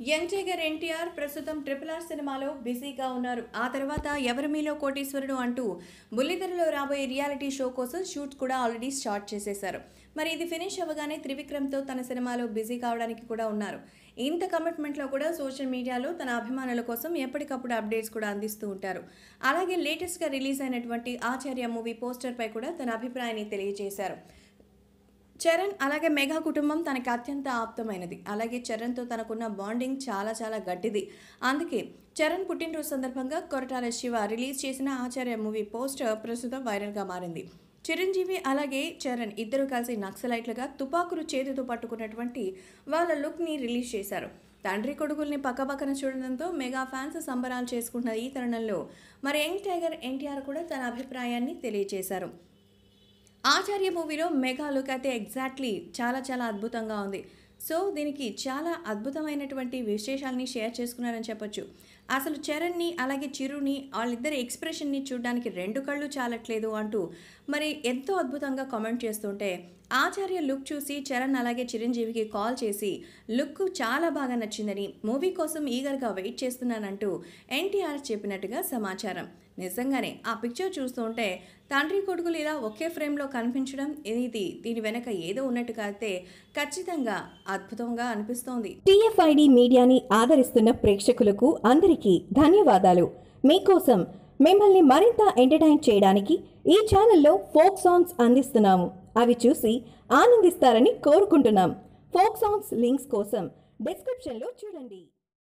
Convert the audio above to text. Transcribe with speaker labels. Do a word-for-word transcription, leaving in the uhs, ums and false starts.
Speaker 1: Young tiger NTR ప్రస్తుతం triple R సినిమాలో బిజీగా ఉన్నారు. ఆ తర్వాత ఎవరి మీలో కోటీశ్వరుడు అంటూ బుల్లితెరలో రాబోయే రియాలిటీ షో కోసం షూట్ కూడా ఆల్రెడీ స్టార్ట్ చేసేశారు. మరి ఇది ఫినిష్ అవ్వగానే త్రివిక్రమ్తో తన సినిమాలో బిజీ కావడానికి కూడా ఉన్నారు. ఇంత కమిట్మెంట్లో కూడా సోషల్ మీడియాలో తన అభిమానుల కోసం ఎప్పటికప్పుడు అప్డేట్స్ కూడా అందిస్తూ ఉంటారు. అలాగే లేటెస్ట్గా రిలీజ్ అయినటువంటి ఆచార్య మూవీ పోస్టర్పై కూడా తన అభిప్రాయాన్ని తెలియజేశారు. చరణ్ అలాగే మెగా కుటుంబం తనకి అత్యంత ఆప్తమైనది. అలాగే చరణ్తో తనకున్న బాండింగ్ చాలా చాలా గట్టిది. అందుకే చరణ్ పుట్టినరోజు సందర్భంగా కొరటాల శివ రిలీజ్ చేసిన ఆచార్య మూవీ పోస్టర్ ప్రస్తుతం వైరల్గా మారింది. చిరంజీవి అలాగే చరణ్ ఇద్దరు కలిసి నక్సలైట్లుగా తుపాకులు చేతితో పట్టుకున్నటువంటి వాళ్ళ లుక్ని రిలీజ్ చేశారు. తండ్రి కొడుకుల్ని పక్కపక్కన చూడడంతో మెగా ఫ్యాన్స్ సంబరాలు చేసుకుంటున్న ఈ తరుణంలో మరి యంగ్ టైగర్ ఎన్టీఆర్ కూడా తన అభిప్రాయాన్ని తెలియజేశారు. ఆచార్య మూవీలో మెగా లుక్ అయితే ఎగ్జాక్ట్లీ చాలా చాలా అద్భుతంగా ఉంది. సో దీనికి చాలా అద్భుతమైనటువంటి విశేషాలని షేర్ చేసుకున్నారని చెప్పొచ్చు. అసలు చరణ్ని అలాగే చిరుని వాళ్ళిద్దరి ఎక్స్ప్రెషన్ని చూడడానికి రెండు కళ్ళు చాలట్లేదు అంటూ మరి ఎంతో అద్భుతంగా కామెంట్ చేస్తుంటే ఆచార్య లుక్ చూసి చరణ్ అలాగే చిరంజీవికి కాల్ చేసి లుక్ చాలా బాగా నచ్చిందని, మూవీ కోసం ఈగర్గా వెయిట్ చేస్తున్నానంటూ ఎన్టీఆర్ చెప్పినట్టుగా సమాచారం. నిజంగానే ఆ పిక్చర్ చూస్తుంటే తండ్రి కొడుకులు ఇలా ఒకే ఫ్రేమ్లో కనిపించడం ఇది దీని వెనక ఏదో ఉన్నట్టుగా అయితే ఖచ్చితంగా అద్భుతంగా అనిపిస్తోంది.
Speaker 2: టీఎఫ్ఐడి మీడియాని ఆదరిస్తున్న ప్రేక్షకులకు అందరికీ ధన్యవాదాలు. మీకోసం మిమ్మల్ని మరింత ఎంటర్టైన్ చేయడానికి ఈ ఛానల్లో ఫోక్ సాంగ్స్ అందిస్తున్నాము. అవి చూసి ఆనందిస్తారని కోరుకుంటున్నాం. ఫోక్ సాంగ్స్ లింక్స్ కోసం డిస్క్రిప్షన్లో చూడండి.